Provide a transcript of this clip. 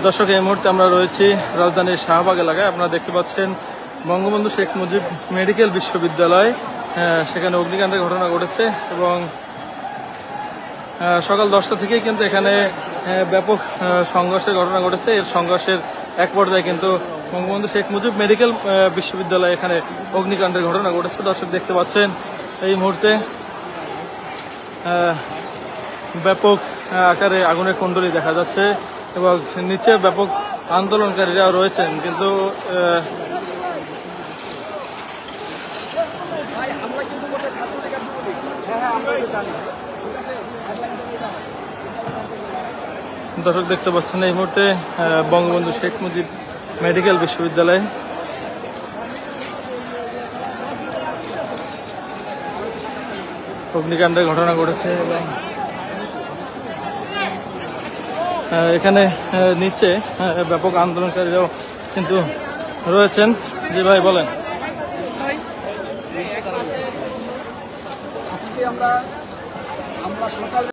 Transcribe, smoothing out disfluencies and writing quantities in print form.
দর্শক, এই মুহূর্তে আমরা রয়েছি রাজধানীর শাহবাগ এলাকায়। আপনারা দেখতে পাচ্ছেন বঙ্গবন্ধু শেখ মুজিব মেডিকেল বিশ্ববিদ্যালয়, সেখানে অগ্নিকাণ্ডের ঘটনা ঘটেছে এবং সকাল 10টা থেকেই কিন্তু এখানে ব্যাপক সংঘর্ষের ঘটনা ঘটেছে। এর সংঘর্ষের এক পর্যায়ে কিন্তু বঙ্গবন্ধু শেখ মুজিব মেডিকেল বিশ্ববিদ্যালয়ে এখানে অগ্নিকাণ্ডের ঘটনা ঘটেছে। দর্শক দেখতে পাচ্ছেন এই মুহূর্তে ব্যাপক আকারে আগুনের কুণ্ডলী দেখা যাচ্ছে এবং নিচে ব্যাপক আন্দোলনকারীরা রয়েছেন, কিন্তু দর্শক দেখতে পাচ্ছেন এই মুহূর্তে বঙ্গবন্ধু শেখ মুজিব মেডিকেল বিশ্ববিদ্যালয় অগ্নিকাণ্ডের ঘটনা ঘটেছে এবং এখানে নিচে ব্যাপক আন্দোলনকারীরাও কিন্তু রয়েছেন। জি ভাই বলেন। আজকে আমরা সকাল